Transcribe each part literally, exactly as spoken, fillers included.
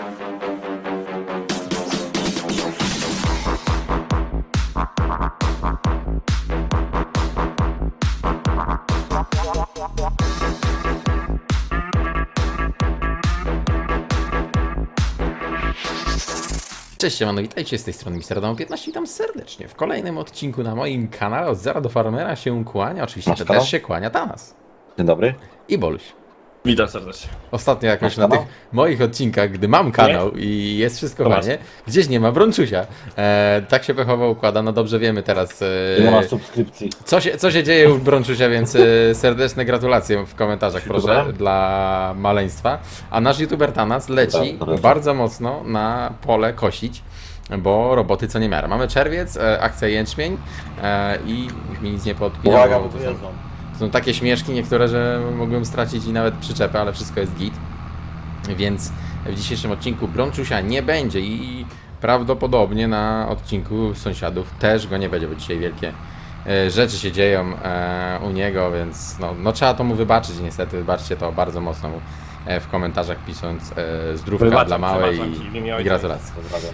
Cześć, siemano, witajcie, z tej strony mister Adam piętnaście, witam serdecznie w kolejnym odcinku na moim kanale. Od zera do farmera się kłania, oczywiście to też się kłania Thanas. Dzień dobry. I Boluś. Witam serdecznie. Ostatnio jakoś na tych moich odcinkach, gdy mam kanał nie? i jest wszystko fajnie, gdzieś nie ma Bronczusia. E, tak się pechowo układa, no dobrze wiemy teraz e, nie ma subskrypcji. Co się, co się dzieje u Bronczusia, więc e, serdeczne gratulacje w komentarzach proszę Dobra. dla maleństwa. A nasz youtuber Thanas leci Dobra, bardzo mocno na pole kosić, bo roboty co niemiara. Mamy czerwiec, e, akcja jęczmień e, i mi nic nie podpinało. Uwaga, bo tu jeżdżą. Są takie śmieszki niektóre, że mogłem stracić i nawet przyczepę, ale wszystko jest git. Więc w dzisiejszym odcinku Bronczusia nie będzie i prawdopodobnie na odcinku sąsiadów też go nie będzie, bo dzisiaj wielkie e, rzeczy się dzieją e, u niego, więc no, no trzeba to mu wybaczyć niestety, wybaczcie to bardzo mocno mu e, w komentarzach pisząc e, zdrówka Wybaczam, dla małej i, i gratulacje.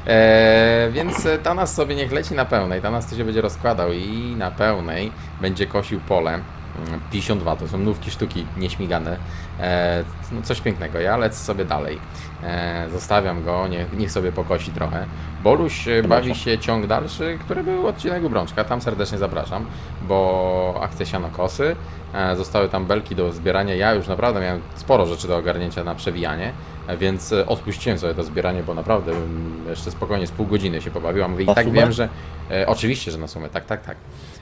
E, więc Thanas sobie niech leci na pełnej, Thanas to się będzie rozkładał i na pełnej będzie kosił pole. pięćdziesiąt dwa to są nówki sztuki nieśmigane, e, no coś pięknego. Ja lecę sobie dalej, e, zostawiam go, niech, niech sobie pokosi trochę. Boluś bawi się ciąg dalszy, który był odcinek u Brączka, tam serdecznie zapraszam, bo akcja sianokosy, e, zostały tam belki do zbierania. Ja już naprawdę miałem sporo rzeczy do ogarnięcia na przewijanie, e, więc odpuściłem sobie to zbieranie, bo naprawdę jeszcze spokojnie z pół godziny się pobawiłam. I tak wiem, że e, oczywiście, że na sumę, tak, tak, tak.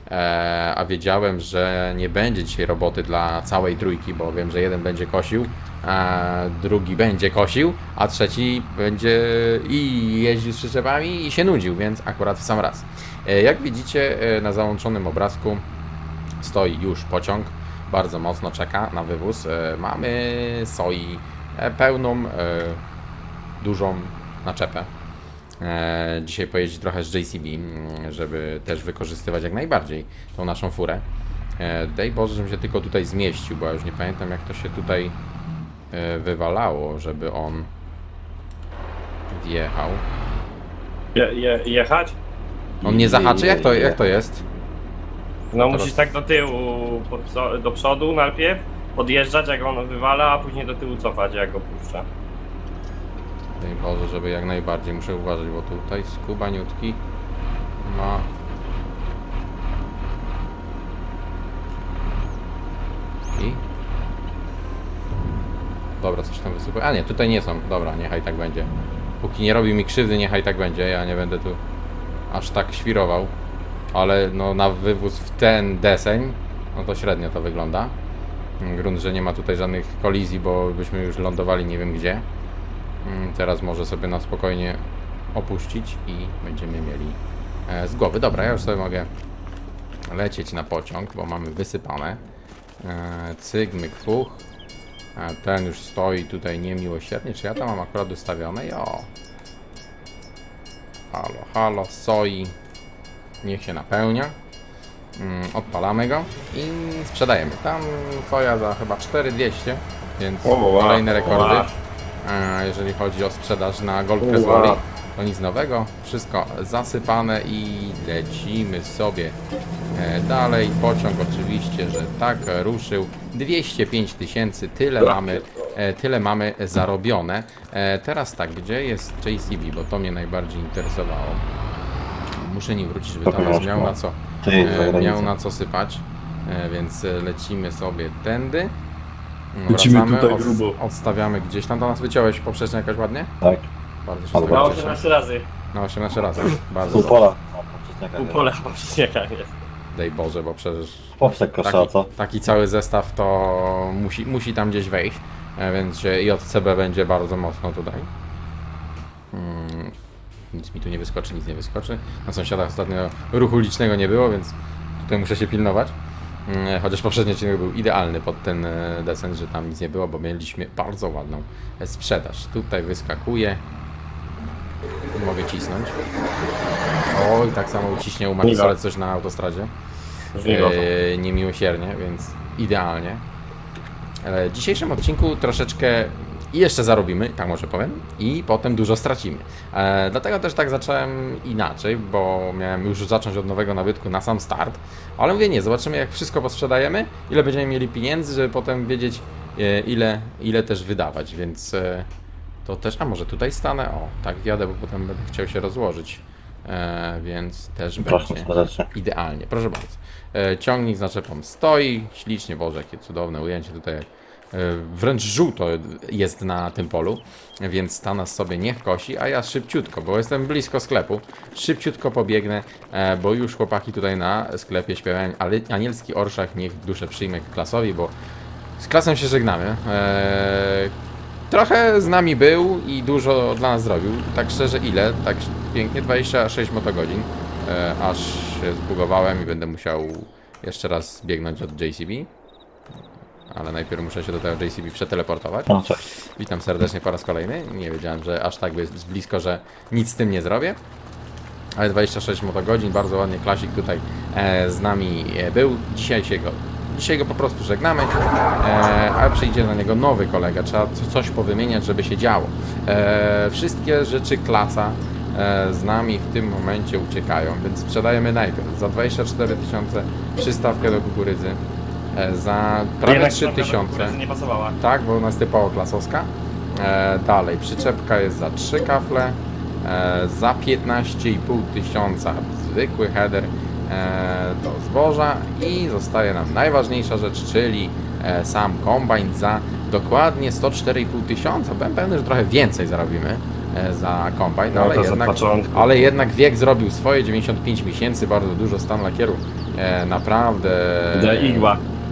E, a wiedziałem, że nie będzie dzisiaj roboty dla całej trójki, bo wiem, że jeden będzie kosił, a drugi będzie kosił, a trzeci będzie i jeździł z przyczepami i się nudził, więc akurat w sam raz. E, jak widzicie, e, na załączonym obrazku stoi już pociąg, bardzo mocno czeka na wywóz. E, mamy soi e, pełną, e, dużą naczepę. E, dzisiaj pojeździ trochę z J C B, żeby też wykorzystywać jak najbardziej tą naszą furę. E, daj Boże, żebym się tylko tutaj zmieścił, bo ja już nie pamiętam, jak to się tutaj e, wywalało, żeby on wjechał. Je, je, jechać? On nie zahaczy? Jak to, jak to jest? No Teraz... musisz tak do tyłu, pod, do przodu najpierw, podjeżdżać jak on wywala, a później do tyłu cofać jak go puszcza. Daj Boże, żeby jak najbardziej, muszę uważać, bo tutaj skubaniutki ma... I? Dobra, coś tam wysypuje. A nie, tutaj nie są. Dobra, niechaj tak będzie. Póki nie robi mi krzywdy, niechaj tak będzie. Ja nie będę tu aż tak świrował. Ale no na wywóz w ten deseń, no to średnio to wygląda. Grunt, że nie ma tutaj żadnych kolizji, bo byśmy już lądowali nie wiem gdzie. Teraz może sobie na spokojnie opuścić i będziemy mieli z głowy. Dobra, ja już sobie mogę lecieć na pociąg, bo mamy wysypane. Cyk, myk, fuch. Ten już stoi tutaj niemiłosiernie. Czy ja tam mam akurat ustawione? Jo. Halo, halo, soi. Niech się napełnia. Odpalamy go i sprzedajemy. Tam soja za chyba cztery tysiące dwieście, więc o, kolejne rekordy. Jeżeli chodzi o sprzedaż na golfkę z Loli, to nic nowego, wszystko zasypane i lecimy sobie dalej. Pociąg oczywiście, że tak ruszył. Dwieście pięć tysięcy, tyle mamy, tyle mamy zarobione. Teraz tak, gdzie jest J C B, bo to mnie najbardziej interesowało. Muszę nim wrócić, żeby tam miał na co, miał na co sypać, więc lecimy sobie tędy. Wracamy, od, odstawiamy gdzieś tam. To nas wyciąłeś poprzecznie jakoś ładnie? Tak. Bardzo się na osiemnaście razy. Na osiemnaście razy. Bardzo Pół pola. Pół pola poprzeczniaka jest. Daj Boże, bo przecież Poprzek kosza, co? Taki cały zestaw to musi, musi tam gdzieś wejść, więc J C B będzie bardzo mocno tutaj. Hmm, nic mi tu nie wyskoczy, nic nie wyskoczy. Na sąsiadach ostatnio ruchu licznego nie było, więc tutaj muszę się pilnować. Chociaż poprzedni odcinek był idealny pod ten descent, że tam nic nie było, bo mieliśmy bardzo ładną sprzedaż. Tutaj wyskakuje. Mogę cisnąć. Oj, tak samo uciśnie u pistolet coś na autostradzie. E, niemiłosiernie, więc idealnie. W dzisiejszym odcinku troszeczkę I jeszcze zarobimy, tak może powiem, i potem dużo stracimy. E, dlatego też tak zacząłem inaczej, bo miałem już zacząć od nowego nabytku na sam start. Ale mówię, nie, zobaczymy jak wszystko posprzedajemy, ile będziemy mieli pieniędzy, żeby potem wiedzieć e, ile, ile też wydawać, więc e, to też, a może tutaj stanę, o, tak wjadę, bo potem będę chciał się rozłożyć, e, więc też Proszę, będzie serdecznie. idealnie, proszę bardzo. E, ciągnik z naczepą stoi, ślicznie, Boże, jakie cudowne ujęcie tutaj, jak wręcz żółto jest na tym polu, więc ta nas sobie niech kosi, a ja szybciutko, bo jestem blisko sklepu, szybciutko pobiegnę, bo już chłopaki tutaj na sklepie śpiewają anielski orszak, niech duszę przyjmie klasowi, bo z klasem się żegnamy. Trochę z nami był i dużo dla nas zrobił, tak szczerze ile? Tak pięknie, dwadzieścia sześć motogodzin, aż się zbugowałem i będę musiał jeszcze raz biegnąć od J C B. Ale najpierw muszę się do tego J C B przeteleportować. No, cześć. Witam serdecznie po raz kolejny. Nie wiedziałem, że aż tak jest blisko, że nic z tym nie zrobię. Ale dwadzieścia sześć motogodzin, bardzo ładnie Klasik tutaj e, z nami był. Dzisiaj się go, dzisiaj go po prostu żegnamy, e, a przyjdzie na niego nowy kolega. Trzeba coś powymieniać, żeby się działo. E, wszystkie rzeczy klasa e, z nami w tym momencie uciekają, więc sprzedajemy najpierw za dwadzieścia cztery tysiące przystawkę do kukurydzy. Za prawie trzy tysiące. Nie pasowała. Tak, bo ona jest typowo klasowska. E, dalej, przyczepka jest za trzy kafle. E, za piętnaście i pół tysiąca zwykły header e, do zboża. I zostaje nam najważniejsza rzecz, czyli e, sam kombajn za dokładnie sto cztery i pół tysiąca. Byłem pewny, że trochę więcej zarobimy e, za kombajn, No, ale, to jednak, ale jednak wiek zrobił swoje, dziewięćdziesiąt pięć miesięcy, bardzo dużo, stan lakieru e, naprawdę... De igła.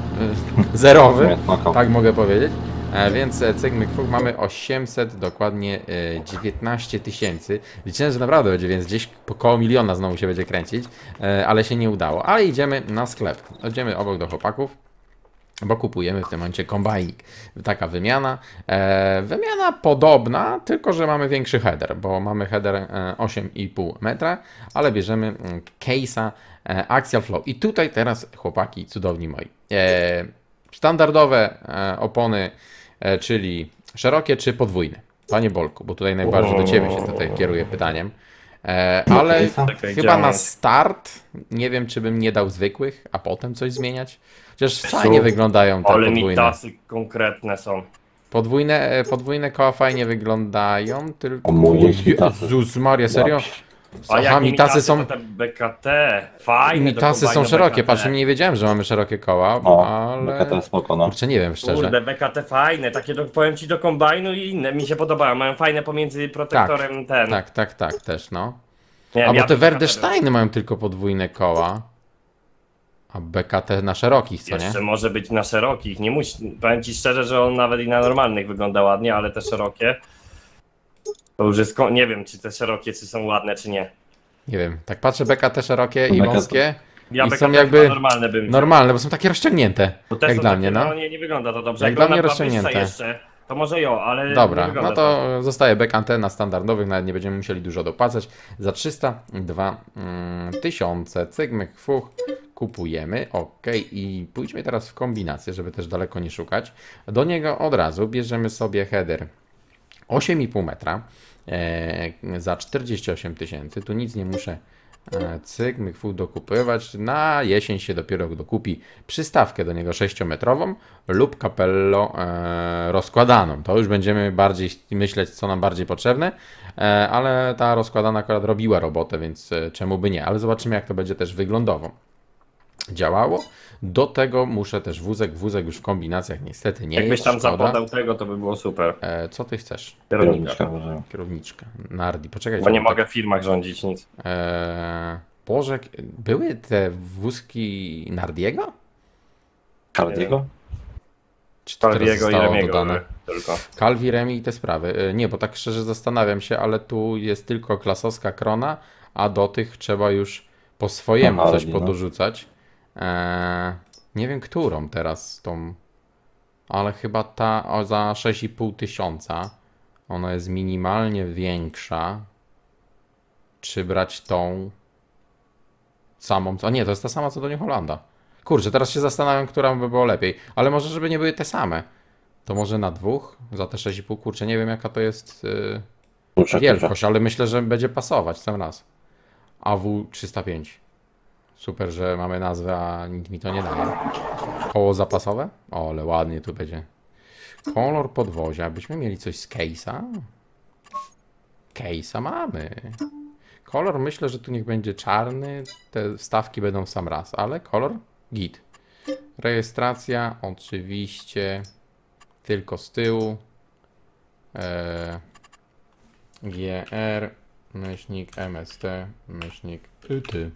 Zerowy, tak mogę powiedzieć. E, więc cygmyk fuk mamy osiemset, dokładnie e, dziewiętnaście tysięcy. Liczyłem, że naprawdę będzie, więc gdzieś po koło miliona znowu się będzie kręcić, e, ale się nie udało. Ale idziemy na sklep. Idziemy obok do chłopaków, bo kupujemy w tym momencie kombajnik. Taka wymiana. E, wymiana podobna, tylko że mamy większy header, bo mamy header e, osiem i pół metra, ale bierzemy mm, case'a e, Axial Flow. I tutaj teraz chłopaki cudowni moi. E, standardowe e, opony, e, czyli szerokie czy podwójne? Panie Bolku, bo tutaj najbardziej do Ciebie się tutaj kieruję pytaniem. E, ale chyba na start nie wiem, czy bym nie dał zwykłych, a potem coś zmieniać. Chociaż fajnie wyglądają te ale podwójne. Ale mitasy konkretne są. Podwójne, podwójne koła fajnie wyglądają, tylko... O mój mitasy. Jezus Maria, serio? A jak Aha, nie mitasy są... to te B K T, fajne. Mitasy są szerokie, patrz, nie wiedziałem, że mamy szerokie koła, O, ale... B K T spoko, no. Kurczę, nie wiem szczerze. Kurde, B K T fajne, takie do, powiem ci do kombajnu i inne, mi się podobają, mają fajne pomiędzy protektorem ten. Tak, tak, tak, też no. Nie, A bo ja te bym Werdesteiny mają tylko podwójne koła. A B K T na szerokich, co nie? Jeszcze może być na szerokich, nie musi, powiem ci szczerze, że on nawet i na normalnych wygląda ładnie, ale te szerokie, to już jest, ko- nie wiem czy te szerokie czy są ładne czy nie. Nie wiem, tak patrzę, B K T szerokie i B K T. wąskie Ja i B K T są jakby normalne bym normalne, bo są takie rozciągnięte, Bo te jak są dla takie, mnie, no. nie, nie wygląda to dobrze. Jak Jak dla ona mnie była wyższa rozciągnięte. jeszcze, to może ją, ale Dobra, nie wygląda no to zostaje B K T na standardowych, nawet nie będziemy musieli dużo dopłacać. Za trzysta dwa tysiące, cygmyk, fuch, kupujemy, ok, i pójdźmy teraz w kombinację, żeby też daleko nie szukać. Do niego od razu bierzemy sobie header osiem i pół metra e, za czterdzieści osiem tysięcy, tu nic nie muszę e, cygmyk, fuch dokupywać, na jesień się dopiero dokupi przystawkę do niego sześciometrową lub capello e, rozkładaną. To już będziemy bardziej myśleć, co nam bardziej potrzebne, e, ale ta rozkładana akurat robiła robotę, więc e, czemu by nie, ale zobaczymy jak to będzie też wyglądowo działało. Do tego muszę też wózek, wózek już w kombinacjach niestety nie Jakbyś jest, tam szkoda. zapodał tego, to by było super. E, co ty chcesz? Kierownika. Kierowniczka. Kierowniczka. Nardi, poczekaj. Bo nie mogę w firmach rządzić nic. E, Boże, były te wózki Nardiego? Cardiego? Czy to teraz Calviego i zostało Remiego dodane? tylko. Calvi, Remi i te sprawy. E, nie, bo tak szczerze zastanawiam się, ale tu jest tylko klasowska krona, a do tych trzeba już po swojemu No, coś Hardy, no. podorzucać. E, nie wiem, którą teraz tą, ale chyba ta o, za sześć i pół tysiąca. Ona jest minimalnie większa. Czy brać tą samą? A nie, to jest ta sama co do New Hollanda. Kurczę, teraz się zastanawiam, która by było lepiej. Ale może, żeby nie były te same. To może na dwóch? Za te sześć i pół, kurczę, nie wiem jaka to jest yy, Kurczę, wielkość, ale myślę, że będzie pasować sam raz. A W trzysta pięć. Super, że mamy nazwę, a nic mi to nie daje. Koło zapasowe? O, ale ładnie tu będzie. Kolor podwozia. Byśmy mieli coś z case'a? Case'a mamy. Kolor myślę, że tu niech będzie czarny. Te wstawki będą w sam raz, ale kolor git. Rejestracja oczywiście tylko z tyłu. Eee, G R myślnik M S T myślnik Y T.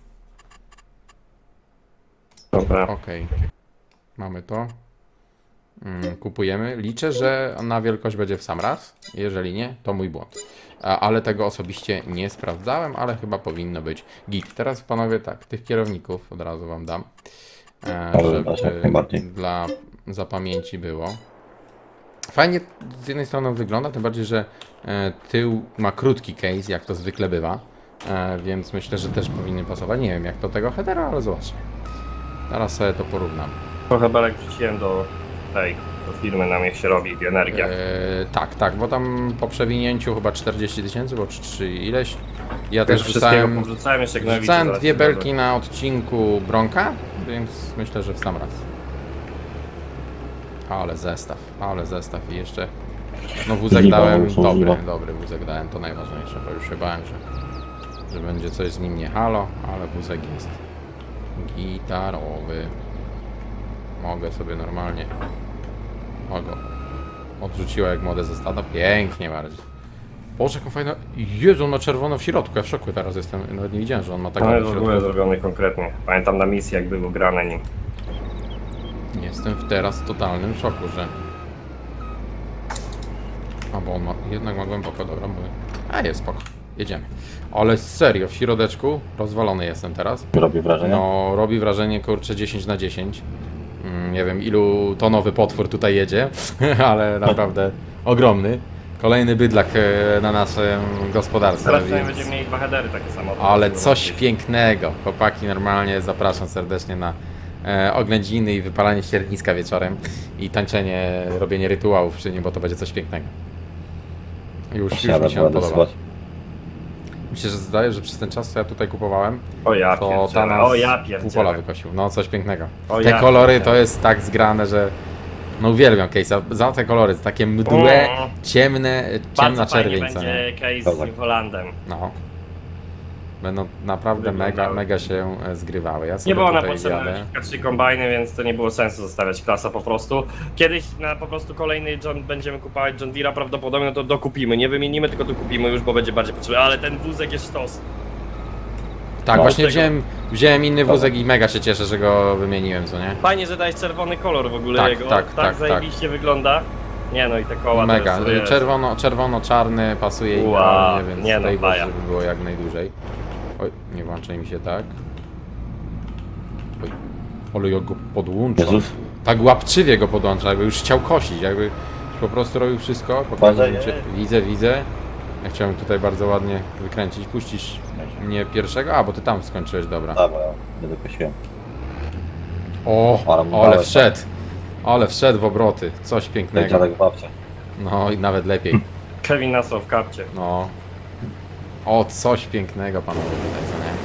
Dobra. Okej. Mamy to. Mm, kupujemy. Liczę, że na wielkość będzie w sam raz. Jeżeli nie, to mój błąd. A, ale tego osobiście nie sprawdzałem, ale chyba powinno być git. Teraz panowie tak, tych kierowników od razu wam dam. E, Ale dasz jak żeby najbardziej. dla zapamięci było. Fajnie z jednej strony wygląda, tym bardziej, że e, tył ma krótki case, jak to zwykle bywa. E, więc myślę, że też powinny pasować. Nie wiem jak do tego headera, ale zobaczmy. Teraz sobie to porównam. Trochę belek wrzuciłem do tej, do firmy, nam jak się robi bioenergia. E, tak, tak, bo tam po przewinięciu chyba czterdzieści tysięcy, bo czy, czy ileś. Ja też wrzucałem, wrzucałem jeszcze gnojowice, wrzucałem zaraz dwie się belki zobaczę. na odcinku Bronka, więc myślę, że w sam raz. Ale zestaw, ale zestaw i jeszcze no wózek Żniwo dałem, już są dobry, żniwo. dobry wózek dałem, to najważniejsze, bo już się bałem, że, że będzie coś z nim nie halo, ale wózek jest gitarowy. Mogę sobie normalnie, mogę, odrzuciła jak młode ze stada, pięknie bardziej. Boże, jaką fajna, Jezu, on ma czerwono w środku, ja w szoku teraz jestem, nawet nie widziałem, że on ma taką No w jest w środku. ogóle zrobiony konkretnie. Pamiętam na misji jak było grane nim. Jestem w teraz w totalnym szoku, że... A bo on ma... jednak ma głęboko, dobra, mówię. A jest spoko, jedziemy. Ale serio, w środeczku rozwalony jestem teraz. Robi wrażenie? No, robi wrażenie, kurczę, dziesięć na dziesięć. Mm, nie wiem, ilu tonowy potwór tutaj jedzie, ale naprawdę ogromny. Kolejny bydlak e, na naszym gospodarstwie. Teraz przynajmniej Więc... będziemy mieli dwa headery takie samochody. Ale coś pięknego. Chłopaki, normalnie zapraszam serdecznie na e, oględziny i wypalanie ścierniska wieczorem i tańczenie, robienie rytuałów przy nim, bo to będzie coś pięknego. Już, już Siada mi się była podoba. dosyć. Myślę, że zdaje, że przez ten czas, co ja tutaj kupowałem, O ja to pierdzielę, Tanas o ja pół pola pierdzielę. wykosił. No, coś pięknego. O Te ja kolory pierdzielę. to jest tak zgrane, że no uwielbiam case'a. Za te kolory, takie mdłe, Mm. ciemne, ciemna Bardzo fajnie czerwień, co nie? będzie case z Kozak. New Hollandem. No. Będą naprawdę mega, Wyglądały. mega się e, zgrywały. Ja sobie Nie było na tutaj potrzebne wjadę. kilka trzy kombajny, więc to nie było sensu zostawiać klasa po prostu. Kiedyś na po prostu kolejny John będziemy kupować John Deere'a prawdopodobnie, no to dokupimy. Nie wymienimy, tylko dokupimy już, bo będzie bardziej potrzebny. Ale ten wózek jest sztos. Tak, No, właśnie tego- wziąłem, wziąłem inny wózek i mega się cieszę, że go wymieniłem, co nie? Fajnie, że dałeś czerwony kolor w ogóle Tak, jego. tak, tak, tak, zajebiście wygląda. Nie no i te koła Mega. to jest, Czerwono, czerwono-czarny pasuje Wow, idealnie, więc nie no, tutaj baja. żeby było jak najdłużej. Oj, nie włączaj mi się tak. Oj, ale ja go podłączam. Jezus. Tak łapczywie go podłącza, jakby już chciał kosić, jakby już po prostu robił wszystko. Pokażę Uważaj, cię. Widzę, widzę. Ja chciałem tutaj bardzo ładnie wykręcić. Puścisz mnie pierwszego? A, bo ty tam skończyłeś, dobra. Dobra, nie dokosiłem. O, Ale mu ale dałeś, wszedł. Ale wszedł w obroty. Coś pięknego. Dziadek babcia. No i nawet lepiej. Kevin Nassau w kapcie. No. O, coś pięknego panowie tutaj, co nie?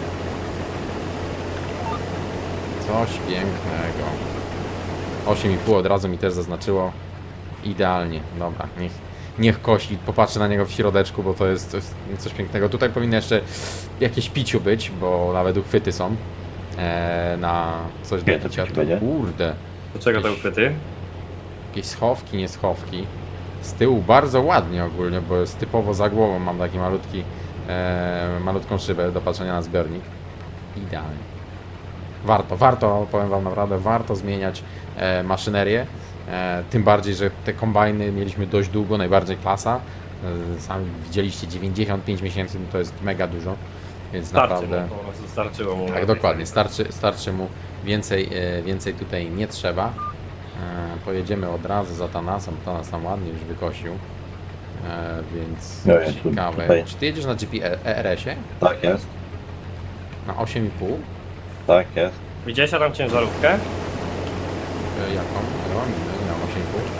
Coś pięknego. osiem i pół od razu mi też zaznaczyło. Idealnie. Dobra, niech, niech kosi. Popatrzę na niego w środeczku, bo to jest, to jest coś pięknego. Tutaj powinno jeszcze jakieś piciu być, bo nawet uchwyty są. E, na coś do Nie, to picia. piciu To, będzie? kurde. Do czego te uchwyty? Jakieś schowki, nie schowki. Z tyłu bardzo ładnie ogólnie, bo jest typowo za głową. Mam taki malutki, e, malutką szybę do patrzenia na zbiornik. Idealnie. Warto, warto, powiem wam naprawdę, warto zmieniać e, maszynerię. E, tym bardziej, że te kombajny mieliśmy dość długo, najbardziej klasa. E, sami widzieliście dziewięćdziesiąt pięć miesięcy, no to jest mega dużo. Więc Starczy naprawdę... mu, po prostu starczyło mu. Tak, dokładnie. Starczy, starczy mu więcej, e, więcej tutaj nie trzeba. E, pojedziemy od razu za Tanasem. Tanas tam ładnie już wykosił. E, więc No, ja tu- ciekawe. tutaj. Czy ty jedziesz na G P R S-ie? Tak jest, Na osiem i pół? tak jest. Widziałeś tam ciężarówkę? E, jaką? Ja mam, ja mam osiem i pół.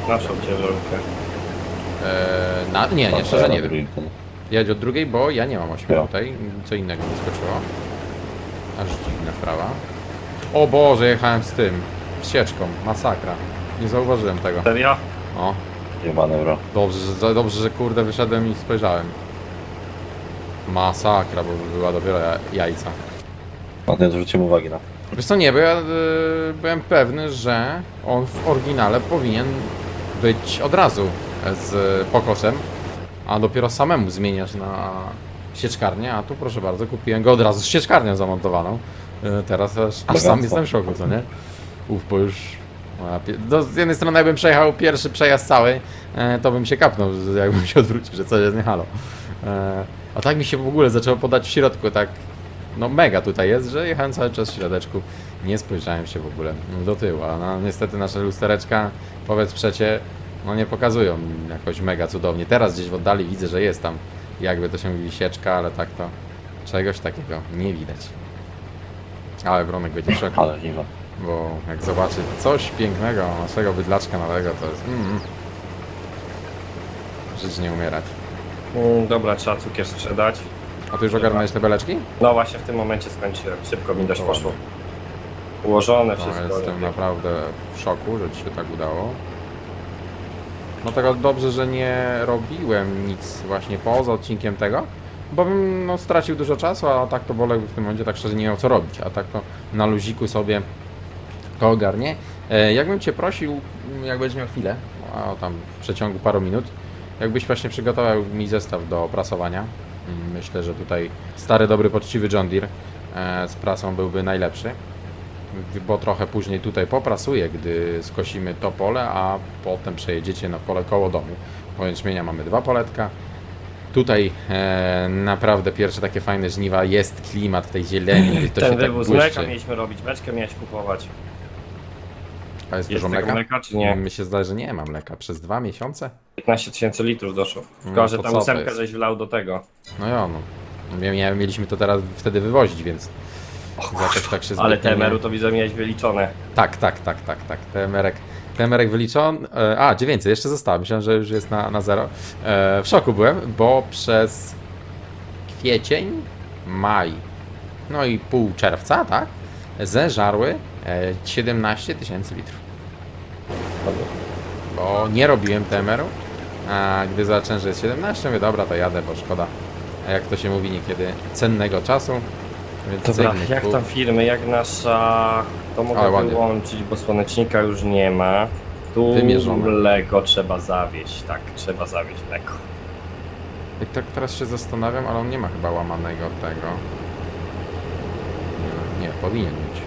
Naszą ciężarówkę. Eee, na, nie, nie, szczerze nie wiem. Ten. Jedź od drugiej, bo ja nie mam ośmiu Ja. tutaj. Co innego mi skoczyło. Aż dziwna sprawa. O Boże, jechałem z tym. Z sieczką. Masakra. Nie zauważyłem tego. Serio? O, Nie manewro. dobrze, że, dobrze, że kurde wyszedłem i spojrzałem. Masakra, bo była dopiero ja- jajca. No nie zwróciłem uwagi na. Wiesz co, nie, bo ja y, byłem pewny, że on w oryginale powinien być od razu z pokosem, a dopiero samemu zmieniasz na sieczkarnię, a tu proszę bardzo, kupiłem go od razu z sieczkarnią zamontowaną. Y, teraz aż, aż sam jestem w szoku, co nie? Uf, bo już... a, pie- do, z jednej strony jakbym przejechał pierwszy przejazd cały, e, to bym się kapnął, jakbym się odwrócił, że coś jest nie halo. E, a tak mi się w ogóle zaczęło podać w środku, tak no mega tutaj jest, że jechałem cały czas w środeczku, nie spojrzałem się w ogóle do tyłu, a no, niestety nasze lustereczka, powiedz przecie, no nie pokazują jakoś mega cudownie. Teraz gdzieś w oddali widzę, że jest tam, jakby to się mówi, sieczka, ale tak to czegoś takiego nie widać. Ale Bronek będzie w szoku, Ale nie ma. bo jak zobaczy coś pięknego naszego bydlaczka nowego, to jest mm, żyć nie umierać. Mm, dobra, trzeba cukier sprzedać. A ty już ogarnąłeś te beleczki? No właśnie w tym momencie skończyłem. Szybko mi dość poszło. Ułożone No, wszystko. jestem naprawdę w szoku, że ci się tak udało. No tego dobrze, że nie robiłem nic właśnie poza odcinkiem tego, bo bym no, stracił dużo czasu, a tak to Bolek w tym momencie tak szczerze nie miał co robić, a tak to na luziku sobie to ogarnie. E, jakbym cię prosił, jak będziesz miał chwilę, a tam w przeciągu paru minut, jakbyś właśnie przygotował mi zestaw do prasowania. Myślę, że tutaj stary, dobry, poczciwy John Deere e, z prasą byłby najlepszy, bo trochę później tutaj poprasuję, gdy skosimy to pole, a potem przejedziecie na pole koło domu. Po jęczmienia mamy dwa poletka. Tutaj e, naprawdę pierwsze takie fajne żniwa, jest klimat tej zieleni, to Ten się tak wywóz mleka błyszczy. mieliśmy robić, beczkę miałeś kupować. A jest Jest dużo tego mleka? mleka, czy nie? Mi się zdaje, że nie mam mleka. Przez dwa miesiące? piętnaście tysięcy litrów doszło. Tylko, No, że to tam co to ósemkę jest? żeś wlał do tego. No ja no. Mia- mia- Mieliśmy to teraz wtedy wywozić, więc jakoś tak się Ale zbytnio nie- T M R-u to widzę miałeś wyliczone. Tak, tak, tak, tak, tak. Temerek, Temerek wyliczony. E, a, dziewięćset, jeszcze zostało. Myślałem, że już jest na, na zero. E, w szoku byłem, bo przez kwiecień, maj, no i pół czerwca, tak? Zeżarły e, siedemnaście tysięcy litrów. Bo nie robiłem T M R-u, a gdy zobaczyłem, że jest siedemnaście, mówię, dobra, to jadę, bo szkoda. A jak to się mówi niekiedy, cennego czasu. Więc Dobra, cygny, jak pół. tam firmy, jak nasza... To Ale mogę ładnie. wyłączyć, bo słonecznika już nie ma. Tu Wymierzone. mleko trzeba zawieźć, tak, trzeba zawieźć mleko. I tak teraz się zastanawiam, ale on nie ma chyba łamanego tego. Nie, nie powinien mieć.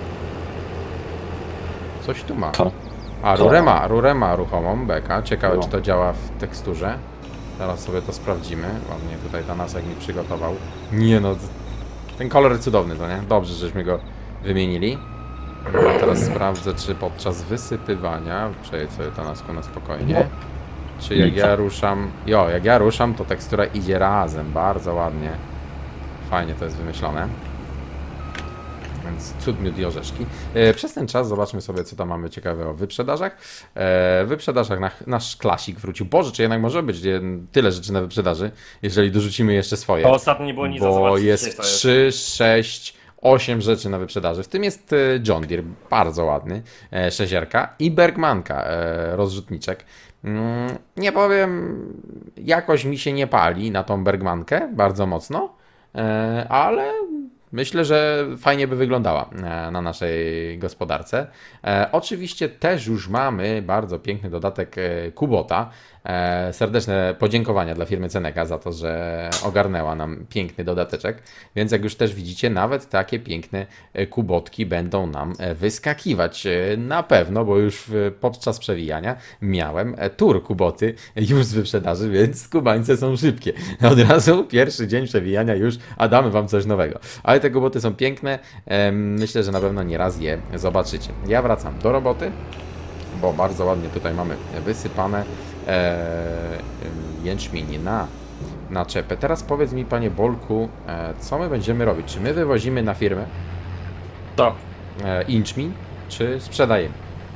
Coś tu ma. Co? A, Co? rurę ma, rurę ma ruchomą, beka. Ciekawe, No. czy to działa w teksturze. Teraz sobie to sprawdzimy. Ładnie tutaj Tanasek mi przygotował. Nie no, ten kolor cudowny, to nie? Dobrze, żeśmy go wymienili. A teraz sprawdzę, czy podczas wysypywania, przejdź sobie Tanasku na spokojnie, czy jak ja ruszam, jo, jak ja ruszam, to tekstura idzie razem, bardzo ładnie. Fajnie to jest wymyślone. Więc cud, miód i orzeszki. E, przez ten czas zobaczmy sobie, co tam mamy ciekawego w wyprzedażach. E, w wyprzedażach na, nasz klasik wrócił. Boże, czy jednak może być e, tyle rzeczy na wyprzedaży, jeżeli dorzucimy jeszcze swoje. To ostatnio nie było nic za Bo zobaczyć, jest dzisiaj to jest. trzy, sześć, osiem rzeczy na wyprzedaży. W tym jest e, John Deere, bardzo ładny, e, sześcierka i Bergmanka, e, rozrzutniczek. Mm, nie powiem, jakoś mi się nie pali na tą Bergmankę, bardzo mocno, e, ale myślę, że fajnie by wyglądała e, na naszej gospodarce. E, oczywiście też już mamy bardzo piękny dodatek e, Kubota. E, serdeczne podziękowania dla firmy Ceneka za to, że ogarnęła nam piękny dodateczek. Więc jak już też widzicie, nawet takie piękne e, kubotki będą nam e, wyskakiwać. E, na pewno, bo już w, podczas przewijania miałem e, tur kuboty już z wyprzedaży, więc kubańce są szybkie. Od razu pierwszy dzień przewijania już, a damy wam coś nowego. Ale te kuboty są piękne. E, myślę, że na pewno nieraz je zobaczycie. Ja wracam do roboty, bo bardzo ładnie tutaj mamy wysypane e, jęczmień na naczepę. Teraz powiedz mi, panie Bolku, e, co my będziemy robić? Czy my wywozimy na firmę To. e, jęczmień, czy sprzedajemy?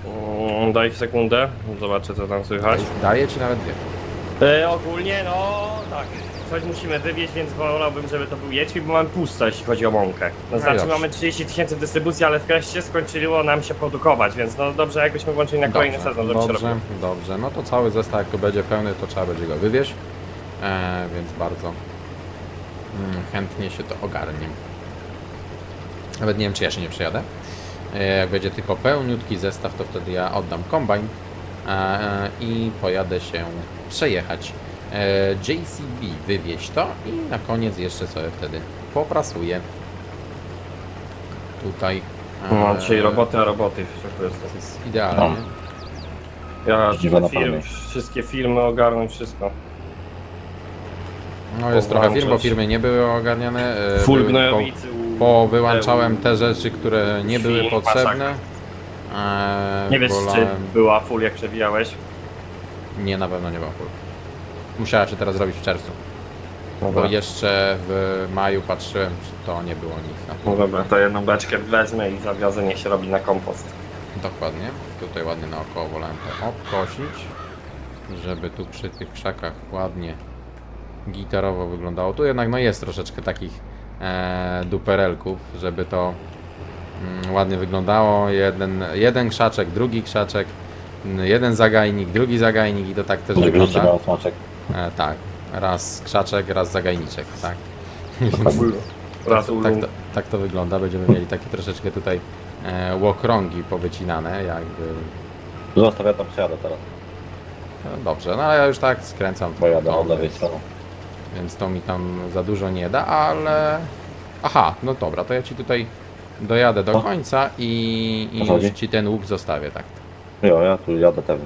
Mm, Daj sekundę, zobaczę co tam słychać. Daję ci nawet dwie. E, ogólnie, no tak, coś musimy wywieźć, więc wolałbym, żeby to był jęczmień, bo mamy pusto, jeśli chodzi o mąkę. No, znaczy dobrze. mamy trzydzieści tysięcy w dystrybucji, ale w kreście skończyło nam się produkować, więc no dobrze, jakbyśmy włączyli na kolejny Dobrze, sezon, żeby się dobrze, robiło. dobrze. No to cały zestaw, jak to będzie pełny, to trzeba będzie go wywieźć. E, więc bardzo mm, chętnie się to ogarnie. Nawet nie wiem, czy ja się nie przejadę. E, jak będzie tylko pełniutki zestaw, to wtedy ja oddam kombajn e, i pojadę się przejechać. E, J C B wywieźć to i na koniec jeszcze sobie wtedy poprasuję. Tutaj. E, No, dzisiaj roboty, a roboty. To jest, to jest idealnie. ja Dziwa na firmy, pamięć. wszystkie firmy ogarnąć, wszystko. No jest trochę firm, bo Powłączać. firmy nie były ogarniane. e, Full były po- gnojowicy. Po wyłączałem te rzeczy, które nie były Świn, potrzebne. masakra. Eee, Nie wiesz, wolałem- czy była full jak przewijałeś? Nie, na pewno nie była full. Musiała się teraz zrobić w czerwcu. Dobra. Bo jeszcze w maju patrzyłem, czy to nie było nic na No full. dobra, to jedną beczkę wezmę i zawiozę, niech się robi na kompost. Dokładnie. Tutaj ładnie naokoło wolałem to obkosić, żeby tu przy tych krzakach ładnie gitarowo wyglądało. Tu jednak no jest troszeczkę takich e, duperelków, żeby to mm, ładnie wyglądało. Jeden, jeden krzaczek, drugi krzaczek, mm, jeden zagajnik, drugi zagajnik i to tak też Żeby wrócić wygląda. na smaczek. E, tak, raz krzaczek, raz zagajniczek, tak. Raz tak, tak, to, tak to wygląda. Będziemy mieli takie troszeczkę tutaj e, łokrągi powycinane, jakby. Zostaw, ja tam przyjadę teraz, No dobrze, no ale ja już tak skręcam bo jadę to, od lewej więc, strony. więc to mi tam za dużo nie da, ale... Aha, no dobra, to ja ci tutaj dojadę do O. końca i, i O co już chodzi? ci ten łuk zostawię, tak. Jo, ja tu jadę pewnie.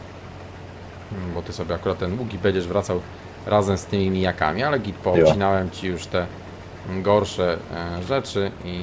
Mm, Bo ty sobie akurat ten łuk i będziesz wracał razem z tymi mijakami, ale git, poobcinałem ci już te gorsze e, rzeczy i...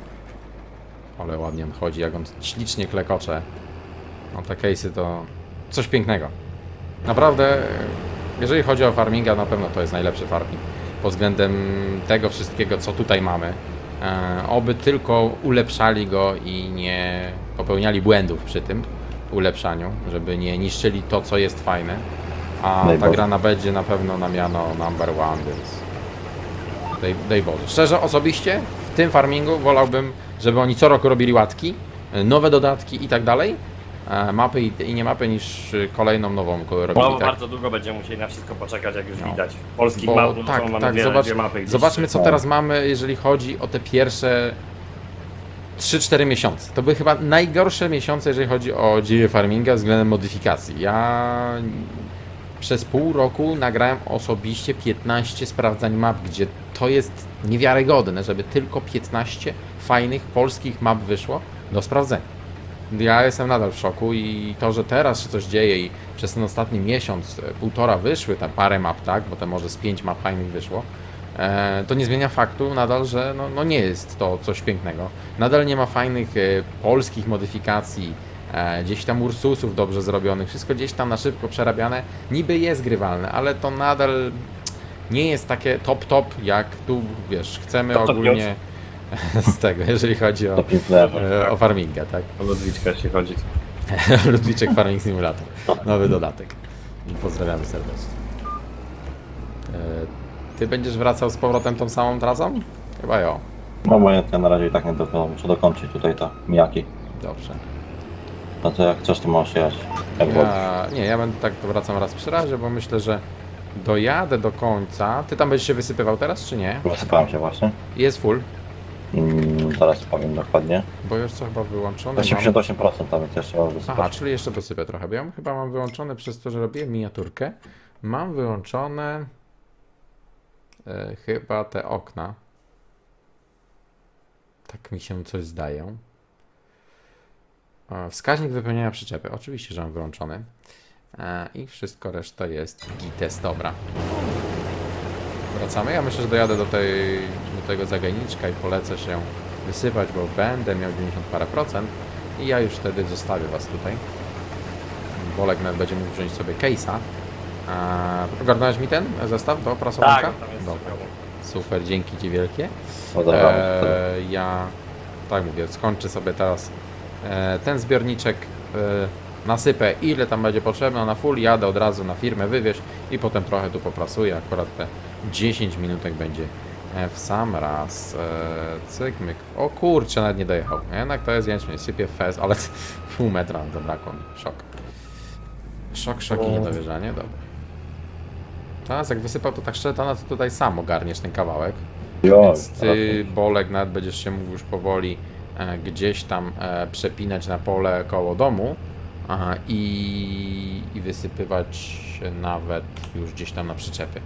Ale ładnie on chodzi, jak on ślicznie klekocze. No te case'y to coś pięknego. Naprawdę, jeżeli chodzi o farminga, na pewno to jest najlepszy farming. Pod względem tego wszystkiego, co tutaj mamy. E, oby tylko ulepszali go i nie popełniali błędów przy tym ulepszaniu, żeby nie niszczyli to, co jest fajne. A Daj ta Boże. gra na będzie na pewno na miano number one, więc daj, daj Boże. Szczerze, osobiście w tym farmingu wolałbym, żeby oni co roku robili łatki, nowe dodatki i tak dalej, e, mapy i, i nie mapy, niż y, kolejną nową robili. No, tak. bardzo długo będziemy musieli na wszystko poczekać, jak już No. widać. Polskich Bo map, no tak, to mamy tak, dwie, zobacz, dwie mapy gdzieś. zobaczmy co Tak. teraz mamy, jeżeli chodzi o te pierwsze trzy cztery miesiące. To były chyba najgorsze miesiące, jeżeli chodzi o dzieje farminga względem modyfikacji. Ja przez pół roku nagrałem osobiście piętnaście sprawdzań map, gdzie to jest niewiarygodne, żeby tylko piętnaście fajnych polskich map wyszło do sprawdzenia. Ja jestem nadal w szoku i to, że teraz się coś dzieje i przez ten ostatni miesiąc, e, półtora wyszły tam parę map, tak, bo to może z pięć map fajnych wyszło, e, to nie zmienia faktu nadal, że no, no nie jest to coś pięknego. Nadal nie ma fajnych e, polskich modyfikacji, e, gdzieś tam Ursusów dobrze zrobionych, wszystko gdzieś tam na szybko przerabiane, niby jest grywalne, ale to nadal nie jest takie top top, jak tu, wiesz, chcemy Top, top ogólnie z tego, jeżeli chodzi o, To piękne. e, o farminga, tak. O Ludwiczka jeśli chodzi. Ludwiczek Farming Simulator. Nowy dodatek. I pozdrawiamy serdecznie. E, Ty będziesz wracał z powrotem tą samą trasą? Chyba jo. No bo ja na razie i tak nie dokończę, muszę dokończyć tutaj te mijaki. Dobrze. No to jak chcesz, to możesz jechać. Jak wolisz. Ja, nie, ja będę tak to wracam raz przy razie, bo myślę, że dojadę do końca. Ty tam będziesz się wysypywał teraz, czy nie? Wysypałem się właśnie. Jest full, Mm, zaraz powiem dokładnie. bo już co chyba wyłączone. osiemdziesiąt osiem procent tam więc jeszcze mam wysypać. Aha, czyli jeszcze dosypię trochę, bo ja chyba mam wyłączone przez to, że robię miniaturkę. Mam wyłączone e, chyba te okna. Tak mi się coś zdaje. E, wskaźnik wypełniania przyczepy. Oczywiście, że mam wyłączony. E, I wszystko reszta jest gites. Dobra. Wracamy. Ja myślę, że dojadę do, tej, do tego zagajniczka i polecę się wysypać, bo będę miał dziewięćdziesiąt parę procent i ja już wtedy zostawię was tutaj. Bolek nawet będzie mógł wziąć sobie case'a. Eee, Ogarnąłeś mi ten zestaw do prasowanka? Tak, tam jest Dobra. Super, dzięki ci wielkie. Pozdrawiam. Eee, ja, tak mówię, skończę sobie teraz e, ten zbiorniczek nasypę ile tam będzie potrzebne na full, jadę od razu na firmę, wywieź i potem trochę tu poprasuję, akurat te dziesięć minutek będzie w sam raz. Cyk, myk. O kurczę, nawet nie dojechał. Jednak to jest jęczmień, sypie fez, ale pół metra zabrakło mi. Szok. Szok, szok i niedowierzanie, dobra. Teraz jak wysypał to tak szczerze, to na to tutaj sam ogarniesz ten kawałek. Jo, Więc ty, Bolek, nawet będziesz się mógł już powoli e, gdzieś tam e, przepinać na pole koło domu aha, i, i wysypywać nawet już gdzieś tam na przyczepy.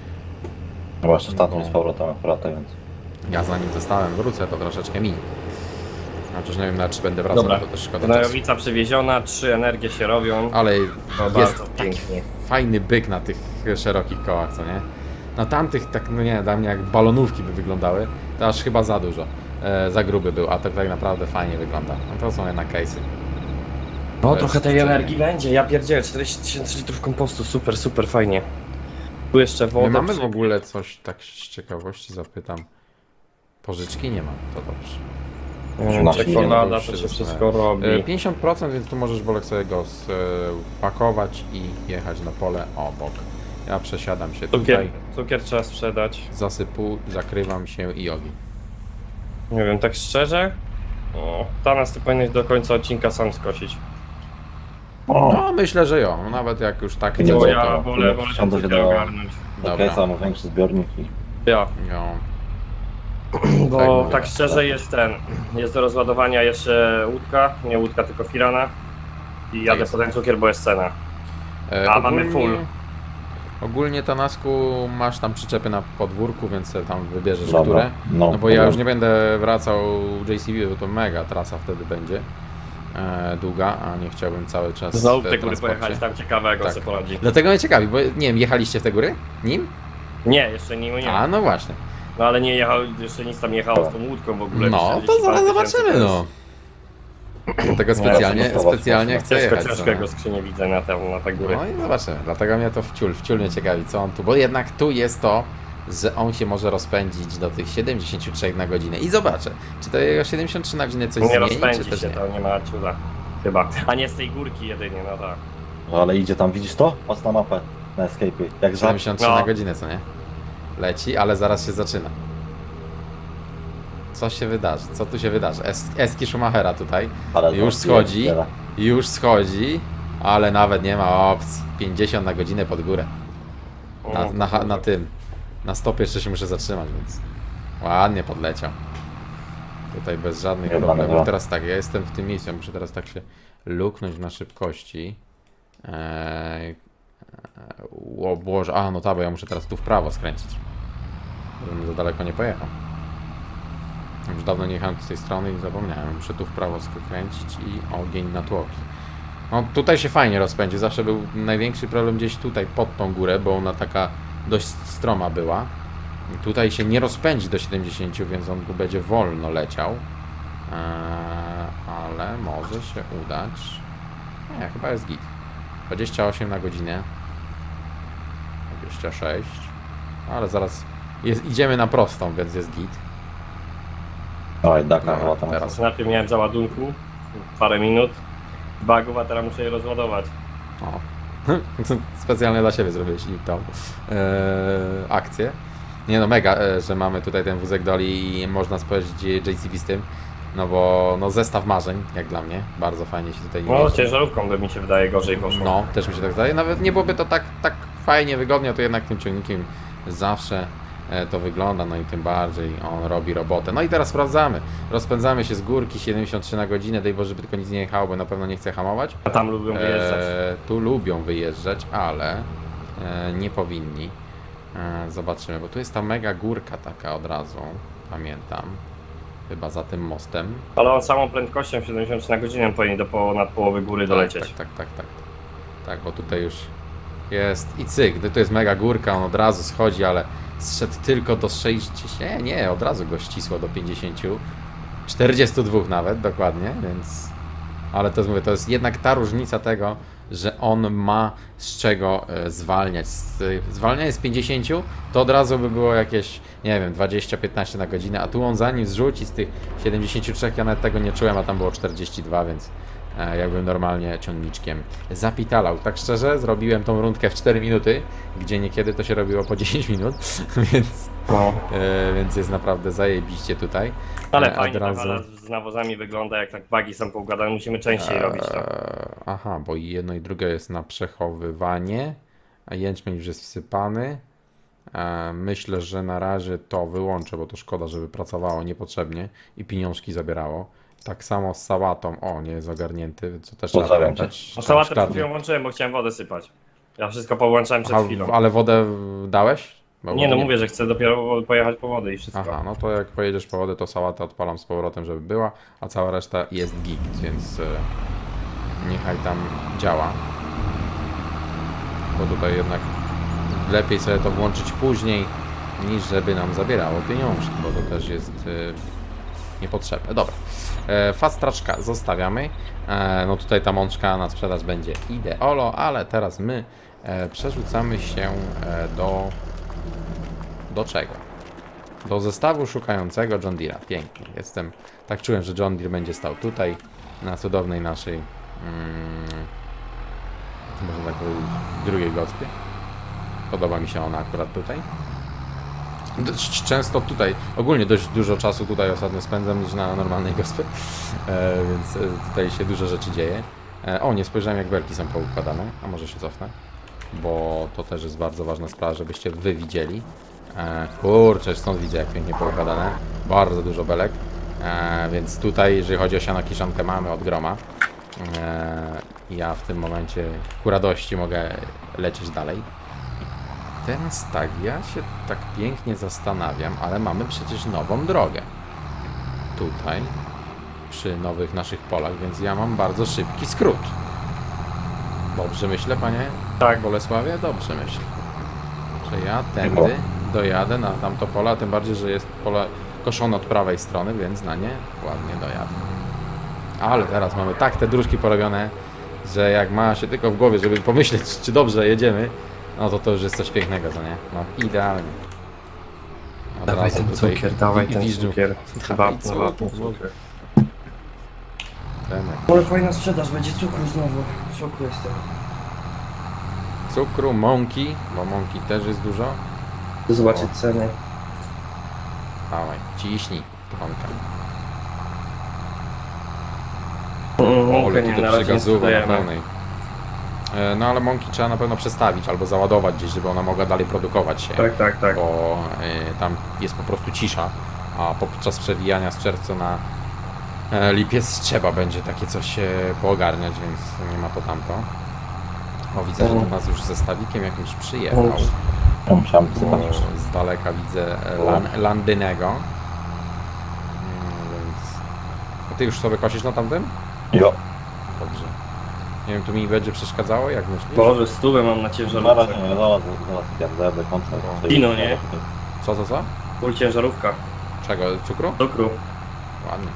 No właśnie, statą z powrotem akurat, więc... Ja zanim zostałem wrócę, to troszeczkę minie. Chociaż nie wiem, na czy będę wracał, Dobra. to też szkoda czasu. Gnojowica przywieziona, trzy energie się robią. Ale No jest bardzo taki pięknie. fajny byk na tych szerokich kołach, co nie? Na tamtych, tak no nie, dla mnie jak balonówki by wyglądały, to aż chyba za dużo, e, za gruby był, a tak, tak naprawdę fajnie wygląda. No to są jednak case'y. No To trochę jest tej wcale- energii będzie, ja pierdzielę, czterdzieści tysięcy litrów kompostu, super, super, fajnie. Tu jeszcze wodę. My mamy w przy- ogóle coś, tak z ciekawości zapytam. Pożyczki nie mam, to dobrze. Mm, Czekolada, to to się się wszystko E, robi. pięćdziesiąt procent, więc tu możesz, Bolek, sobie go spakować i jechać na pole obok. Ja przesiadam się Cukier, tutaj, cukier trzeba sprzedać. zasypu, zakrywam się i ogień. Nie wiem, tak szczerze? O, Tanas, ty powinieneś do końca odcinka sam skosić. No myślę, że jo, nawet jak już tak Nie, chcę, Bo to- ja to... wolę, wolę ten wsiądę się cukier do- ogarnąć. Okej, Dobra. samo większy zbiornik i... Ja, Jo. bo Tak tak, mówię. szczerze jest ten, jest do rozładowania jeszcze łódka, nie łódka, tylko firana. I jadę jest. po ten cukier, bo jest cena. E, A, mamy full. Ogólnie, Tanasku, masz tam przyczepy na podwórku, więc sobie tam wybierzesz, Dobra, które. no, No bo ja dobra. już nie będę wracał J C B, bo to mega trasa wtedy będzie. E, długa, a nie chciałbym cały czas Znowu w te góry transporcie. pojechać, tam ciekawego Tak. sobie poradzi. Dlatego mnie ciekawi, bo nie wiem, jechaliście w te góry? Nim? Nie, jeszcze nie, nie. A, no właśnie. No ale nie jechał, jeszcze nic tam nie jechało z tą łódką w ogóle. No, czterdzieści to zaraz parę tysięcy zobaczymy, to no. Dlatego specjalnie, ja sobie specjalnie zobaczę. chcę Ciężko, jechać. ciężko co jego nie? skrzynię widzę na te, na te góry. No i zobaczymy. Dlatego mnie to wciul, wciul mnie ciekawi, co on tu, bo jednak tu jest to, że on się może rozpędzić do tych siedemdziesięciu trzech na godzinę i zobaczę, czy to jego siedemdziesiąt trzy na godzinę coś Nie zmieni, rozpędzi czy też się, nie. to nie ma cuda. Chyba. A nie z tej górki jedynie, no tak. No, ale idzie tam, widzisz to? Patrz na mapę, na escape'ie. Jak żab... siedemdziesiąt trzy No. na godzinę, co nie? Leci, ale zaraz się zaczyna. Co się wydarzy? Co tu się wydarzy? Es Eski Schumachera tutaj. Ale Już to schodzi. pierdziela. Już schodzi, ale nawet nie ma opcji. pięćdziesiąt na godzinę pod górę. Na, O, na, na tym. Na stopie jeszcze się muszę zatrzymać, więc ładnie podleciał. Tutaj bez żadnych Nie, problemów. dobra. Teraz tak, ja jestem w tym miejscu, ja muszę teraz tak się luknąć na szybkości. Eee, o Boże, a no tak, bo ja muszę teraz tu w prawo skręcić. Żebym za daleko nie pojechał. Już dawno nie jechałem z tej strony i zapomniałem. Muszę tu w prawo skręcić i ogień na tłoki. No tutaj się fajnie rozpędzi. Zawsze był największy problem gdzieś tutaj pod tą górę, bo ona taka dość stroma była. Tutaj się nie rozpędzi do siedemdziesięciu, więc on tu będzie wolno leciał. Eee, ale może się udać. Nie, chyba jest git. dwadzieścia osiem na godzinę. dwadzieścia sześć. Ale zaraz jest, idziemy na prostą, więc jest git. Oj, Dakar Dobra, chyba tam. teraz. Najpierw miałem załadunku, parę minut, bugów, a teraz muszę je rozładować. O. Specjalnie dla siebie zrobiłeś i tą e, akcję. Nie no, mega, e, że mamy tutaj ten wózek doli i można spojrzeć J C B z tym. No bo no zestaw marzeń, jak dla mnie. Bardzo fajnie się tutaj No, jeździ. ciężarówką by mi się wydaje gorzej poszło. No, też mi się tak zdaje. Nawet nie byłoby to tak, tak fajnie, wygodnie, to jednak tym ciągnikiem zawsze e, to wygląda, no i tym bardziej on robi robotę. No i teraz sprawdzamy. Rozpędzamy się z górki siedemdziesiąt trzy na godzinę, daj Boże, żeby tylko nic nie jechało, bo na pewno nie chcę hamować. A tam lubią wyjeżdżać. E, tu lubią wyjeżdżać, ale e, nie powinni. E, zobaczymy, bo tu jest ta mega górka taka od razu, pamiętam. Chyba za tym mostem. Ale on samą prędkością siedemdziesiąt trzy na godzinę powinien do po, nad połowy góry dolecieć. Tak, tak, tak, tak. Tak, bo tutaj już jest i cyk, to jest mega górka, on od razu schodzi, ale zszedł tylko do sześćdziesięciu, nie, nie, od razu go ścisło do pięćdziesięciu, czterdziestu dwóch nawet, dokładnie, więc... Ale to jest, mówię, to jest jednak ta różnica tego, że on ma z czego e, zwalniać. Z, zwalnianie z pięćdziesięciu to od razu by było jakieś, nie wiem, dwadzieścia piętnaście na godzinę, a tu on zanim zrzuci z tych siedemdziesięciu trzech, ja nawet tego nie czułem, a tam było czterdzieści dwa, więc e, jakbym normalnie ciągniczkiem zapitalał. Tak szczerze, zrobiłem tą rundkę w cztery minuty, gdzie niekiedy to się robiło po dziesięć minut, więc, No. e, więc jest naprawdę zajebiście tutaj. Ale E, fajnie od razu- ta hala z nawozami wygląda, jak tak bagi są poukładane, musimy częściej robić to. Eee, aha, bo i jedno i drugie jest na przechowywanie, a jęczmień już jest wsypany. Eee, myślę, że na razie to wyłączę, bo to szkoda, żeby pracowało niepotrzebnie i pieniążki zabierało. Tak samo z sałatą. O, nie jest ogarnięty, co też trzeba Pozdrawiam pamiętać. No sałatę przed Szklarnię. chwilą włączyłem, bo chciałem wodę sypać. Ja wszystko połączałem przed Aha, chwilą. ale wodę dałeś? Bo Nie no, nie- mówię, że chcę dopiero pojechać po wodę i wszystko. Aha, no to jak pojedziesz po wodę, to sałatę odpalam z powrotem, żeby była, a cała reszta jest gig, więc e, niechaj tam działa. Bo tutaj jednak lepiej sobie to włączyć później, niż żeby nam zabierało pieniążki, bo to też jest e, niepotrzebne. Dobra, e, fast traczka zostawiamy. E, no tutaj ta mączka na sprzedaż będzie ideolo, ale teraz my e, przerzucamy się e, do... Do czego? Do zestawu szukającego John Deere'a. Pięknie. Jestem... Tak czułem, że John Deere będzie stał tutaj, na cudownej naszej... Mm, można tak powiedzieć, drugiej gospie. Podoba mi się ona akurat tutaj. Dość często tutaj, ogólnie dość dużo czasu tutaj ostatnio spędzam niż na normalnej gospie, e, więc e, tutaj się dużo rzeczy dzieje. E, o, nie spojrzałem jak belki są poukładane, a może się cofnę, bo to też jest bardzo ważna sprawa, żebyście wy widzieli. E, kurczę, stąd widzę jak pięknie poukładane, bardzo dużo belek, e, więc tutaj jeżeli chodzi o siano kiszonkę mamy od groma. E, ja w tym momencie ku radości mogę lecieć dalej. Teraz tak, ja się tak pięknie zastanawiam, ale mamy przecież nową drogę. Tutaj, przy nowych naszych polach, więc ja mam bardzo szybki skrót. Dobrze myślę, panie Tak. Bolesławie? Dobrze myślę. Że ja tędy dojadę na tamto pola, tym bardziej, że jest pole koszone od prawej strony, więc na nie ładnie dojadę. Ale teraz mamy tak te dróżki porobione, że jak ma się tylko w głowie, żeby pomyśleć, czy dobrze jedziemy, no to to już jest coś pięknego, co nie? No idealnie. Od Dawaj razu ten tutaj cukier, dawaj wi- ten wiżdżu. cukier. Dawaj Wapno, cukier. wapno, cukier. Tenek. Ale fajna sprzedaż, będzie cukru znowu. W szoku jestem. Cukru, mąki, bo mąki też jest dużo. Chcę zobaczyć ceny. Dawaj, ciśnij. Tonka. Mm, O, ale nie, tu na to razie nie przygazowo na sprzedajemy. pełnej. E, No ale mąki trzeba na pewno przestawić albo załadować gdzieś, żeby ona mogła dalej produkować się. Tak, tak, tak. Bo y, tam jest po prostu cisza, a podczas przewijania z czerwca na e, lipiec trzeba będzie takie coś e, poogarniać, więc nie ma to tamto. O, widzę, że do nas już ze stawikiem jakimś przyjechał. Ja musiałem Bo sypać już. z daleka widzę e, lan, Landynego. Mm, więc... A ty już sobie kosisz na tamtym? Jo. Dobrze. Nie wiem, tu mi będzie przeszkadzało, jak myślisz? Boże, stówę mam na Na ciężarówce. razie nie wiadomo, zaraz jak jadę koncert. Kino, nie? Co, co, co? Full ciężarówka. Czego? Cukru? Cukru. Ładnie.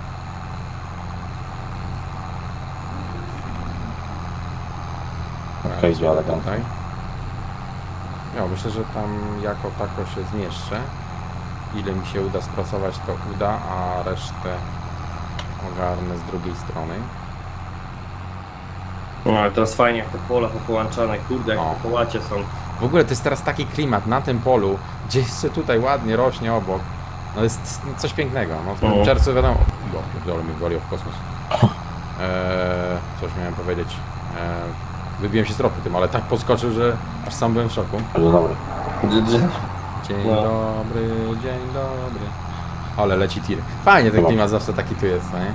Okej, idzie, ale tam. Tutaj. Ja myślę, że tam jako tako się zmieszczę. Ile mi się uda spracować, to uda, a resztę ogarnę z drugiej strony. No ale teraz fajnie, jak te pola popołączane, kurde, jak O. te połacie są. W ogóle to jest teraz taki klimat na tym polu, gdzie jeszcze tutaj ładnie rośnie obok. No jest coś pięknego. No w tym No. czerwcu wiadomo... Go, pierdolę mnie wywaliło w kosmos. Eee, coś miałem powiedzieć. Eee, wybiłem się z tropu tym, ale tak podskoczył, że aż sam byłem w szoku. Bardzo dobry. Dzień No. dobry, dzień dobry. Ale leci tir. Fajnie ten klimat zawsze taki tu jest, no nie?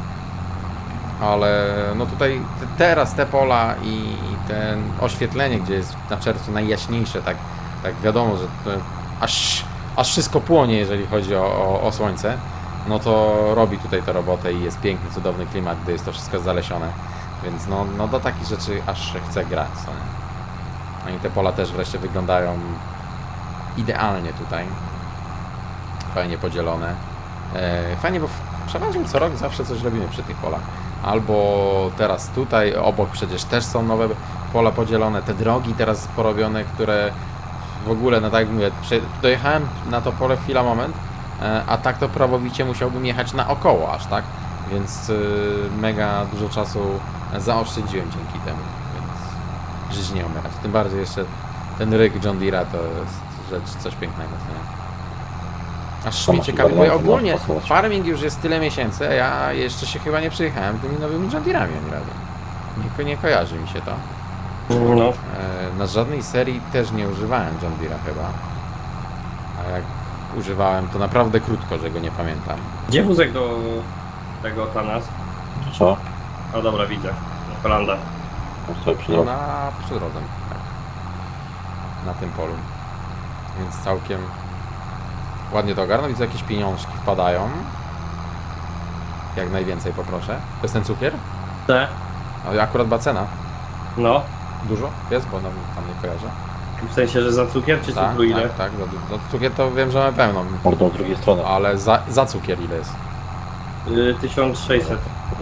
Ale no tutaj te, teraz te pola i ten oświetlenie, gdzie jest na czerwcu najjaśniejsze, tak, tak wiadomo, że to aż, aż wszystko płonie, jeżeli chodzi o, o, o słońce, no to robi tutaj tę robotę i jest piękny, cudowny klimat, gdy jest to wszystko zalesione. Więc no, no do takich rzeczy aż się chce grać. Co nie? No i te pola też wreszcie wyglądają idealnie tutaj. Fajnie podzielone. E, fajnie, bo w, przeważnie co rok zawsze coś robimy przy tych polach. Albo teraz tutaj, obok przecież też są nowe pola podzielone. Te drogi teraz porobione, które w ogóle, no tak jak mówię, prze- dojechałem na to pole chwila, moment, e, a tak to prawowicie musiałbym jechać naokoło aż, tak? więc y, mega dużo czasu zaoszczędziłem dzięki temu, więc żyć nie umierać. Tym bardziej jeszcze ten ryk John Deere'a to jest rzecz, coś pięknego, co nie? Aż mnie ciekawi, bo ja ogólnie farming już jest tyle miesięcy, a ja jeszcze się chyba nie przyjechałem tymi nowymi John Deere'ami ani razu. Nie, ko nie kojarzy mi się to. No. E, na żadnej serii też nie używałem John Deere'a chyba. A jak używałem, to naprawdę krótko, że go nie pamiętam. Gdzie wózek do tego Tanas? Co? O dobra, widzę. Holanda. Już sobie przy No, drodze. na przyrodze, tak. Na tym polu. Więc całkiem ładnie to ogarnął. Widzę, jakieś pieniążki wpadają. Jak najwięcej poproszę. To jest ten cukier? Te? A akurat bacena. No. Dużo jest, bo tam, tam nie kojarzę. W sensie, że za cukier czy Tak, cukru ile? tak, tak. Za, za cukier to wiem, że mamy pełną. Mordą z drugiej strony. Ale za, za cukier ile jest? Y, tysiąc sześćset.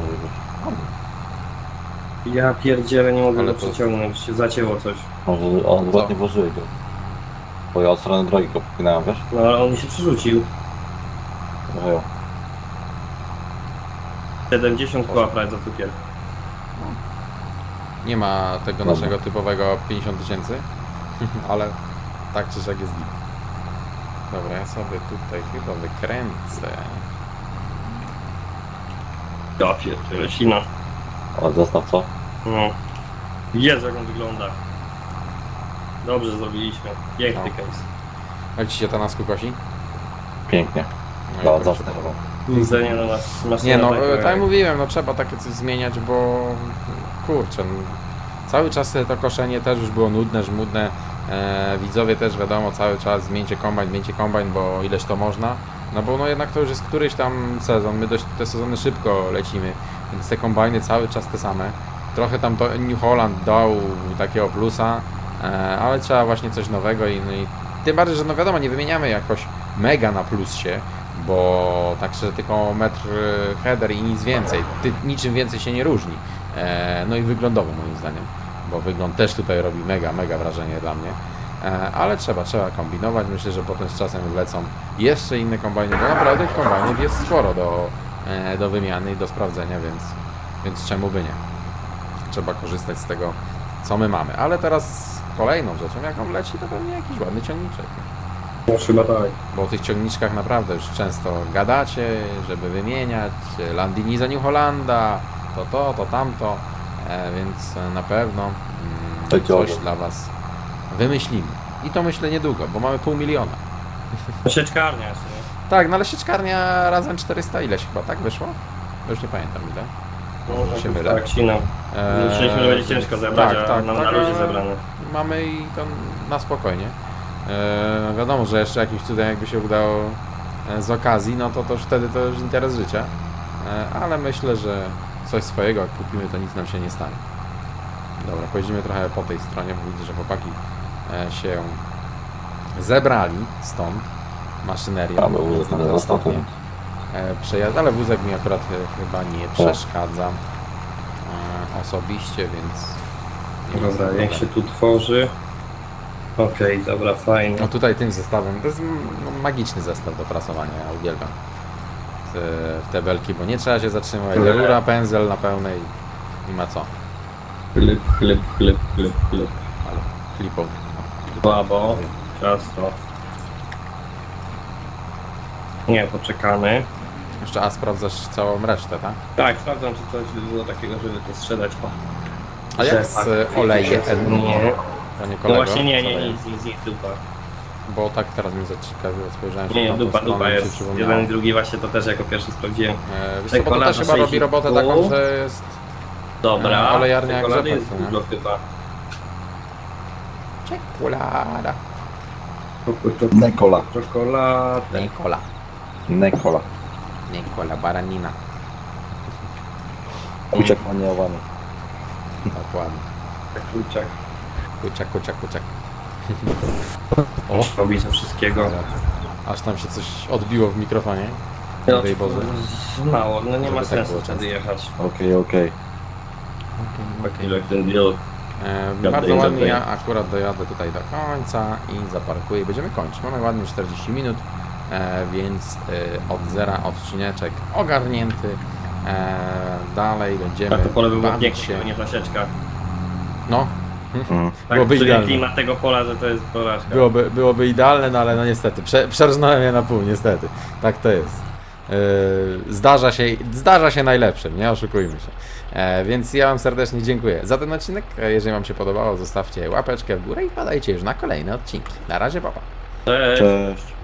Ja pierdzielę, nie mogę Ale go to- przeciągnąć, się zacięło coś. Może on ładnie włożyli go. Bo ja od strony drogi go popinałem, wiesz? No ale on mi się przerzucił. No jo. siedemdziesiąt koła prawie za cukier. Nie ma tego Dobra. naszego typowego pięćdziesiąt tysięcy, ale tak czy siak jest git. Dobra, ja sobie tutaj chyba wykręcę. Ja pierdzielę, sina. Ale zestaw co? No. Jezu, jak on wygląda. Dobrze zrobiliśmy. Piękny No. case. Jak ci się ta nasku kosi? Pięknie. No i Dla to zestaw. Widzenie na nas. Masz Nie no, takiego tak jak jak- mówiłem, no trzeba takie coś zmieniać, bo kurczę, no, cały czas to koszenie też już było nudne, żmudne. E, widzowie też wiadomo, cały czas zmieńcie kombajn, zmieńcie kombajn, bo ileż to można. No bo no jednak to już jest któryś tam sezon, my dość te sezony szybko lecimy, więc te kombajny cały czas te same. Trochę tam to New Holland dał takiego plusa, e, ale trzeba właśnie coś nowego i, no i tym bardziej, że no wiadomo, nie wymieniamy jakoś mega na plusie, bo tak szczerze tylko metr e, header i nic więcej, Ty, niczym więcej się nie różni. E, no i wyglądowo moim zdaniem, bo wygląd też tutaj robi mega, mega wrażenie dla mnie. E, ale trzeba, trzeba kombinować, myślę, że potem z czasem wlecą jeszcze inne kombajny, bo naprawdę kombajnów jest sporo do, e, do wymiany i do sprawdzenia, więc, więc czemu by nie. Trzeba korzystać z tego, co my mamy. Ale teraz kolejną rzeczą, jaką leci, to pewnie jakiś ładny ciągniczek. No chyba tak. Bo o tych ciągniczkach naprawdę już często gadacie, żeby wymieniać Landini za New Hollanda, to to, to tamto, e, więc na pewno mm, To coś działa. dla Was wymyślimy. I to myślę niedługo, bo mamy pół miliona. Sieczkarnia jeszcze, nie? Tak, no ale sieczkarnia razem czterysta ileś chyba, tak wyszło? Już nie pamiętam ile. No, Może się tak, mylę. tak, sina. Eee, Myśleliśmy, że będzie ciężko zebrać, tak, a tak, nam tak, na luzie ale zebrane. Mamy i to na spokojnie. Eee, wiadomo, że jeszcze jakimś cudem jakby się udało e, z okazji, no to, to już wtedy to już interes życia. Eee, ale myślę, że coś swojego jak kupimy, to nic nam się nie stanie. Dobra, pojedziemy trochę po tej stronie, bo widzę, że chłopaki e, się zebrali stąd maszynerią. Mamy wózek na zestaw. ostatnie e, przejazd, ale wózek mi akurat e, chyba nie przeszkadza e, osobiście, więc nie ma Dobra, za jak problem. się tu tworzy. Okej, dobra, fajnie. No tutaj tym zestawem, to jest no, magiczny zestaw do prasowania, ja uwielbiam te, te belki, bo nie trzeba się zatrzymywać, Nie. rura, pędzel na pełnej, nie ma co, Chleb, chleb, chleb, chleb, chleb. ale klipowy. Babo, ciasto. Nie, poczekamy. Jeszcze a sprawdzasz całą resztę, tak? Tak, sprawdzam, czy coś by było takiego, żeby to strzelać. O. A jak z e, olejem? Nie. Panie No kolego? właśnie nie, nie, Co nic, nic, nic, dupa. Bo tak teraz mi zaciekawiło, spojrzałem się Nie, na nie, tą dupa, stronę dupa i się jest. przypomniało. Jeden i drugi właśnie to też jako pierwszy sprawdziłem. E, wiesz co, bo to Czekolada też chyba robi sześćdziesiąt robotę pół. taką, że jest... Dobra, E, olejarnia jak czekolady rzepak, jest co nie? dużo chyba. Czekolada. Nekola. Czekoladę. Nikola. Nekola. Nikola Baranina. Kuciak maniowany. Dokładnie. Kurczak. Kuciak, kuciak, kuciak. O, Robi ze wszystkiego. aż tam się coś odbiło w mikrofonie. No, Daj Boże. mało, no nie Żeby ma tak sensu było wtedy jechać. Okej, okej. Taki jak ten deal. E, Jadę bardzo i ładnie, zabiję. ja akurat dojadę tutaj do końca i zaparkuję i będziemy kończyć. Mamy ładnie czterdzieści minut, e, więc e, od zera odcineczek ogarnięty. E, dalej będziemy Tak, to pole by było bawić pięknie, się. gdyby nie pasieczka. No, Mhm. Tak, byłoby czyli idealne. klimat tego pola, że to jest porażka. Byłoby, byłoby idealne, no ale no niestety, prze, przerżnąłem je na pół, niestety. Tak to jest. Yy, zdarza się, zdarza się najlepszym, nie oszukujmy się. E, więc ja Wam serdecznie dziękuję za ten odcinek. E, Jeżeli Wam się podobało, zostawcie łapeczkę w górę i wpadajcie już na kolejne odcinki. Na razie, papa. Cześć. Cześć.